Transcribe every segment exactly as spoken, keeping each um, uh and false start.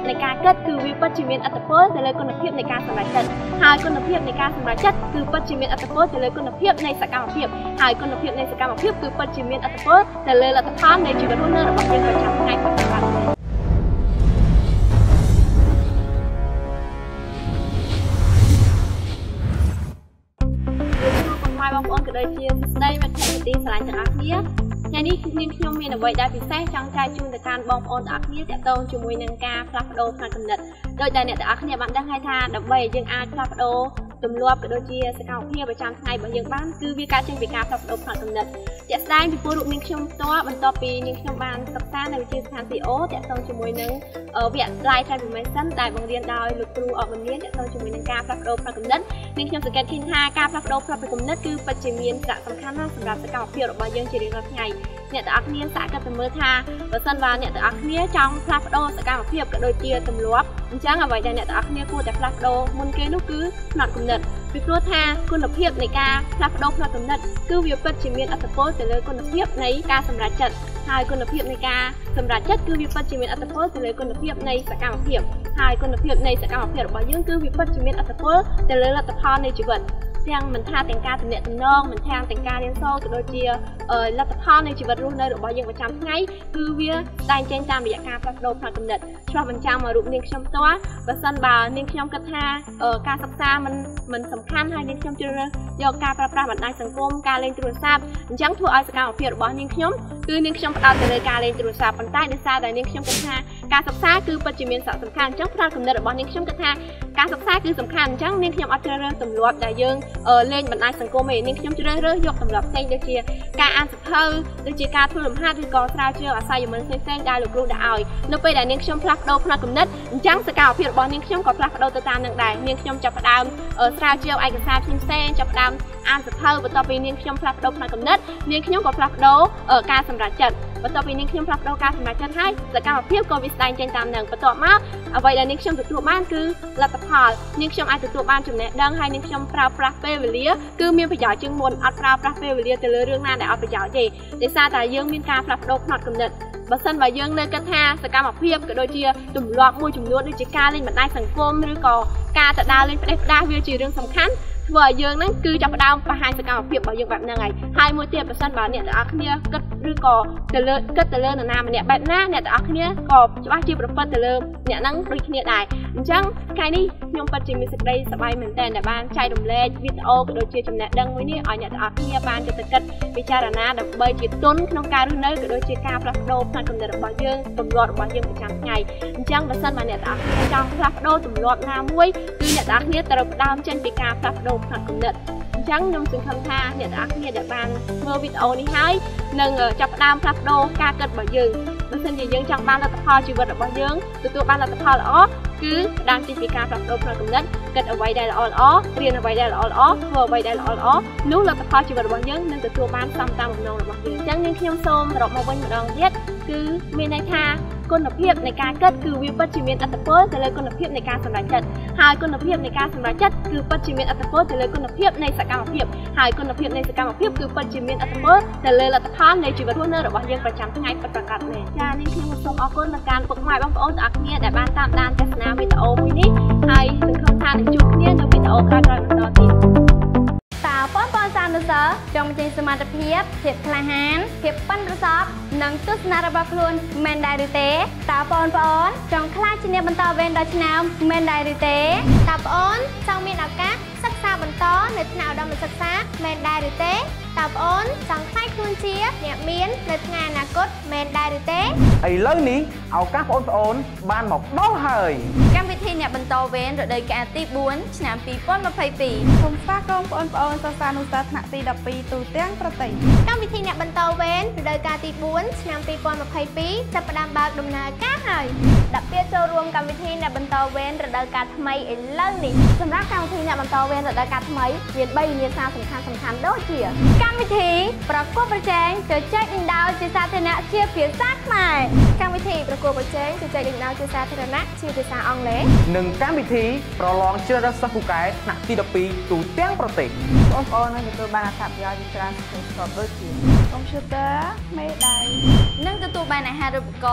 ในการเกิดคือวิปัจจิเมนอัตโพลแต่เลยคุณภาพในการสำหรับจัดหายคุณภาพในการสำหรับจัดคือปัจจิเมนอัตโพลแต่เลยคุณภาพในสกรรมภาพหายคุณภาพในสกรรมภาพคือปัจจิเมนอัตโพลแต่เลยลัทธิในชีวิตรุ่นเนอร์របស់យើងប្រចាំថ្ងៃបច្ចុប្បន្នបងប្អូនក៏ដូចជាស្ដីមិត្តភក្តិទីស្រឡាញ់ទាំងអស់គ្នាថ្ងៃនេះនាងខ្ញុំមានអ្វីដែលពិសេសចង់ចែកជូនទៅកាន់បងប្អូនទាំងអស់គ្នាទាក់ទងជាមួយនឹងការផ្លាស់ប្ដូរផ្នែកគំនិតដោយដែលអ្នកទាំងអស់គ្នាបានដឹងហើយថាដើម្បីឲ្យយើងអាចផ្លាស់ប្ដូរទម្លាប់ក៏ដូចជាសកម្មភាពប្រចាំថ្ងៃរបស់យើងបានគឺវាកើតចេញពីការផ្លាស់ប្ដូរផ្នែកគំនិតជាក់ស្ដែងពីពលរូបនាងខ្ញុំផ្ទាល់បន្ទាប់ពីនាងខ្ញុំបានសិក្សានៅវិទ្យាស្ថាន ទី អូ ទាក់ទងជាមួយនឹងវគ្គ Life Transformation ដែលបង្រៀនដោយលោកគ្រូអបមនាទាក់ទងជាមួយនឹងការផ្លាស់ប្ដូរផ្នែកគំនិតនាងខ្ញុំសង្កេតឃើញថាការផ្លាស់ប្ដូរផ្នែកគំនិតគឺពិតជាមានសារៈសំខាន់ណាស់សម្រាប់សកម្មភាពរបស់យើងជារៀងរាល់ថ្ងៃអ្នកទាំងអស់គ្នាសាកគិតទៅមើលថាបើសិនបើអ្នកទាំងអស់គ្នាចង់ផ្លាស់ប្ដូរសកម្មភាពក៏ដូចជាទម្លាប់អញ្ចឹងអ្វីដែលអ្នកទាំងអស់គ្នាគួរតែផ្លាស់ប្ដូរមុនគេនោះគឺផ្នែកគំនិតពីព្រោះថាគុណភាពនៃការផ្លាស់ប្ដូរផ្នែកគំនិតគឺវាពិតជាមានអត្ថប្រយោជន៍ទៅលើគុណភាពនៃការសម្រេចចិត្តហើយគុណភាពនៃការសម្រេចចិត្តគឺវាពិតជាមានអត្ថប្រយោជន៍ទៅលើគុណភាពនៃសកម្មភាពហើយគុណភាពនៃសកម្មភាពរបស់យើងគឺវាពិតជាមានអត្ថប្រយោជន៍ទៅលើលទ្ធផលនៃជីវិតទាំងមិនថាទាំងការទំនាក់ទំនងមិនថាទាំងការរៀនសូត្រក៏ដូចជាលទ្ធផលនៃជីវិតរស់នៅរបស់យើងប្រចាំថ្ងៃគឺវាស្ដែងចេញតាមរយៈការផ្លាស់ប្ដូរផ្នែកគំនិតឆ្លោះបញ្ចាំងមករូបនាងខ្ញុំផ្ទាល់បើសិនបើនាងខ្ញុំគិតថាការសិក្សាមិនមិនសំខាន់ហើយនាងខ្ញុំជ្រើសរើសយកការប្រើប្រាស់បណ្ដាញសង្គមការលេងទូរស័ព្ទអញ្ចឹងធ្វើឲ្យសកម្មភាពរបស់នាងខ្ញុំគឺនាងខ្ញុំផ្ដោតទៅលើការលេងទូរស័ព្ទប៉ុន្តែដោយសារតែនាងខ្ញុំគិតថាការសិក្សាគឺពិតជាមានសារៈសំខាន់អញ្ចឹងផ្នែកគំនិតរបស់នាងខ្ញុំគិតថាការសិក្សាគឺសំខាន់អញ្ចឹងនាងខ្ញុំអត់ជ្រើសរើសទម្លាប់ដែលយើងលេងបណ្ដាញសង្គមទេនាងខ្ញុំជ្រើសរើសយកទម្លាប់ផ្សេងដូចជាការអានសៀវភៅដូចជាការធ្វើលំហាត់ឬក៏ស្រាវជ្រាវអាស័យមិនផ្សេងៗដែលលោកគ្រូដាក់ឲ្យនៅពេលដែលនាងខ្ញុំផ្លាស់ប្ដូរផ្នែកគំនិតអញ្ចឹងសកម្មភាពរបស់នាងខ្ញុំក៏ផ្លាស់ប្ដូរទៅតាមនឹងដែរនាងខ្ញុំចាប់ផ្ដើមស្រាវជ្រាវឯកសារផ្សេងៗចាប់ផ្ដើមអានសៀវភៅបន្ទាប់ពីនាងខ្ញុំផ្លាស់ប្ដូរផ្នែកគំនិតនាងខ្ញុំក៏ផ្លាស់ប្ដូរការសម្រេចចិត្តបន្ទាប់ពីនាងខ្ញុំផ្លាស់ប្ដូរការសម្រេចចិត្តហើយសកម្មភាពក៏វាស្ដែងចេញតាមនឹងបន្ទាប់មកអ្វីដែលនាងខ្ញុំទទួលបានគឺលទ្ធផលនាងខ្ញុំអាចទទួលបានចំណេះដឹងហើយនាងខ្ញុំប្រើប្រាស់ពេលវេលាគឺមានប្រយោជន៍ជាងមុនអត់ប្រើប្រាស់ពេលវេលាទៅលើរឿងណាដែលអត់ប្រយោជន៍ទេដោយសារតែយើងមានការផ្លាស់ប្ដូរផ្នែកគំនិតបើសិនបើយើងនៅគិតថាសកម្មភាពក៏ដូចជាទម្លាប់មួយចំនួនដូចជាការលេងបណ្ដាញសង្គមឬក៏ការទៅដើរលេងផ្ដេសផ្ដាសវាជារឿងសំខាន់ធ្វើឲ្យយើងហ្នឹងគឺចាប់ផ្ដើមបង្ហាញសកម្មភាពរបស់យើងបែបហ្នឹងហើយហើយមួយទៀតបើសិនបើអ្នកទាំងអស់គ្នាគិតឬក៏ទៅលើគិតទៅលើនរណាម្នាក់បែបណាអ្នកទាំងអស់គ្នាក៏ច្បាស់ជាប្រព្រឹត្តទៅលើអ្នកហ្នឹងដូចគ្នាដែរអញ្ចឹងថ្ងៃនេះខ្ញុំពិតជាមានសេចក្តីសប្បាយមែនទែនដែលបានចែករំលែកវីដេអូក៏ដូចជាចំណេះដឹងមួយនេះឲ្យអ្នកទាំងអស់គ្នាបានចិត្តគិតពិចារណាដើម្បីជាទុនក្នុងការរស់នៅក៏ដូចជាការផ្លាស់ប្ដូរផ្នែកគំនិតរបស់យើងទម្លាប់របស់យើងប្រចាំថ្ងៃអញ្ចឹងបើសិនបើអ្នកទាំងអស់គ្នាចង់ផ្លាស់ប្ដូរទម្លាប់ណាមួយគឺអ្នកទាំងអស់គ្នាត្រូវផ្ដើមចេញពីការផ្លាស់ប្ដូរផ្នែកគំនិតអញ្ចឹងខ្ញុំសង្ឃឹមថាអ្នកទាំងអស់គ្នាដែលបានមើលវីដេអូនេះហើយនឹងចាប់ផ្ដើមផ្លាស់ប្ដូរការគិតរបស់យើងបើមិនជាយើងចង់បានលទ្ធផលជីវិតរបស់យើងទទួលបានលទ្ធផលល្អគឺផ្ដើមចេញពីការផ្លាស់ប្ដូរផ្នែកគំនិតគិតអ្វីដែលល្អល្អរៀនអ្វីដែលល្អល្អធ្វើអ្វីដែលល្អល្អនោះលទ្ធផលជីវិតរបស់យើងនឹងទទួលបានតាមតាមបំណងរបស់យើងអញ្ចឹងនាងខ្ញុំសូមសរុបមកវិញម្ដងទៀតគឺមានន័យថាគុណភាពនៃការគិតគឺវាពិតជាមានអត្ថប្រយោជន៍ទៅលើគុណភាពនៃការសម្រេចចិត្តហើយគុណភាពនៃការសម្រេចចិត្តគឺពិតជាមានអត្ថប្រយោជន៍ទៅលើគុណភាពនៃសកម្មភាពហើយគុណភាពនៃសកម្មភាពគឺពិតជាមានអត្ថប្រយោជន៍ទៅលើលទ្ធផលនៃជីវិតរស់នៅរបស់យើងប្រចាំថ្ងៃពិតប្រាកដមែនចា៎នាងខ្ញុំសូមអរគុណដល់ការពុកម៉ែបងប្អូនទាំងអស់គ្នាដែលបានតាមដានទស្សនាវីដេអូមួយនេះហើយសង្ឃឹមថានឹងជួបគ្នានៅវីដេអូក្រោយៗបន្តទៀតតើបងប្អូនសានុសើចង់ចេញសមត្ថភាពភាពក្លាហានភាពប៉ិនប្រសប់និងទស្សនៈរបស់ខ្លួនមែនដែរឬទេតើបងប្អូនចង់ខ្លាចជាអ្នកបន្តវេនដល់ឆ្នាំមែនដែរឬទេតើបងប្អូនចង់មានឱកាសសិក្សាបន្តនៅថ្នាក់ឧត្តមសិក្សាមែនដែរឬទេតើបងប្អូនចង់ខ្លាចខ្លួនជាអ្នកមាននៅថ្ងៃអនាគតមែនដែរឬទេឥឡូវនេះឱកាសបងប្អូនបានមកដល់ហើយកម្មវិធីអ្នកបន្តវេនរដូវកាលទីបួនឆ្នាំពីរពាន់ម្ភៃពីរសូមស្វាគមន៍បងប្អូនសិស្សានុសិស្សថ្នាក់ទីដប់ពីរទូទាំងប្រទេសកម្មវិធីអ្នកបន្តវេនរដូវកាលទីបួនឆ្នាំពីរពាន់ម្ភៃពីរចាប់ផ្ដើមបើកដំណើរការហើយដាក់ពាក្យចូលរួមកម្មវិធីអ្នកបន្តវេនរដូវកាលថ្មីឥឡូវនេះសម្រាប់កម្មវិធីអ្នកបន្តវេនរដូវកាលថ្មីមានបីវិញ្ញាសាសំខាន់សំខាន់ដូចជាកម្មវិធីប្រកួតប្រជែងជជែកដេញដោលជាសាធារណៈជាភាសាខ្មែរកម្មវិធីប្រកួតប្រជែងជជែកដេញដោលជាសាធារណៈជាភាសាអង់គ្លេសនិងកម្មវិធីប្រឡងជ្រើសរើសសិស្សពូកែថ្នាក់ទីដប់ពីរទូទាំងប្រទេសបងប្អូននឹងទទួលបានអត្ថប្រយោជន៍ច្រើនស្គាល់ដូចជាកុំព្យូទ័រមេដៃនិងទទួលបានអាហារូបករណ៍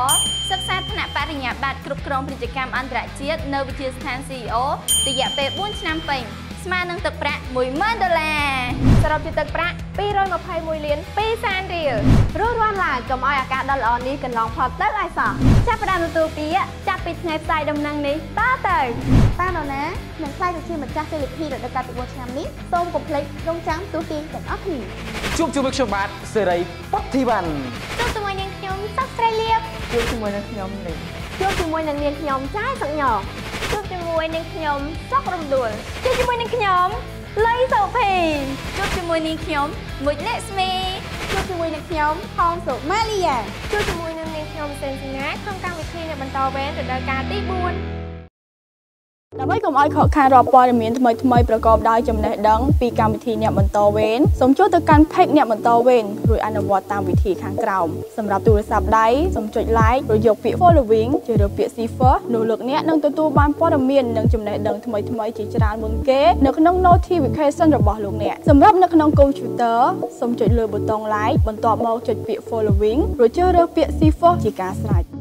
សិក្សាថ្នាក់បរិញ្ញាបត្រគ្រប់គ្រងពាណិជ្ជកម្មអន្តរជាតិនៅវិទ្យាស្ថាន ซี อี អូ រយៈពេលបួនឆ្នាំពេញស្មើនឹងទឹកប្រាក់មួយម៉ឺនដុល្លារសរុបជាទឹកប្រាក់ពីររយម្ភៃមួយលានពីរសែនរៀលរស់រាន់ឡើយកុំឲ្យអាកាសដ៏ល្អនេះកន្លងផុតទៅឲ្យសោះចាប់ផ្ដើមទទួលពាក្យចាប់ពីថ្ងៃផ្សាយដំណឹងនេះតទៅតានរណានឹងខ្លាយទៅជាម្ចាស់ជលភីរដូវកាលពីបួនឆ្នាំនេះសូមកុំភ្លេចរងចាំទូទាញទាំងអស់គ្នាជួបជាមួយខ្ញុំបាទសេរីប៉ុទ្ធីវ៉ាន់ជួបជាមួយនឹងខ្ញុំសុកស្រីលៀបជួបជាមួយនឹងខ្ញុំនេះជួបជាមួយនឹងនាងខ្ញុំចាយសុកញ៉ជួបជាមួយនឹងខ្ញុំសុករំដួលជួបជាមួយនឹងខ្ញុំលីសូភីជួបជាមួយនឹងខ្ញុំមុជលេស្មីជួបជាមួយនឹងខ្ញុំហងសុម៉ាលីយ៉ាជួបជាមួយនឹងនាងខ្ញុំសេនសញ្ញាក្នុងកម្មវិធីនៃបន្តវេនរដូវកាលទីបួនដើម្បីកុំឲ្យខកខានរាល់ព័ត៌មានថ្មីថ្មីប្រកបដោយចំណេះដឹងពីកម្មវិធីអ្នកបន្តវេនសូមចូលទៅកាន់ Page អ្នកបន្តវេនរួចអនុវត្តតាមវិធីខាងក្រោមសម្រាប់ទូរស័ព្ទដៃសូមចុច Like ឬយកពាក្យ Following ជ្រើសរើសពាក្យ Cipher នោះលោកអ្នកនឹងទទួលបានព័ត៌មាននិងចំណេះដឹងថ្មីថ្មីជាច្រើនមុនគេនៅក្នុង Notification របស់លោកអ្នកសម្រាប់នៅក្នុង Computer សូមចុចលើប៊ូតុង Like បន្ទាប់មកចុចពាក្យ Following រួចជ្រើសរើសពាក្យ Cipher ជាការស្រេច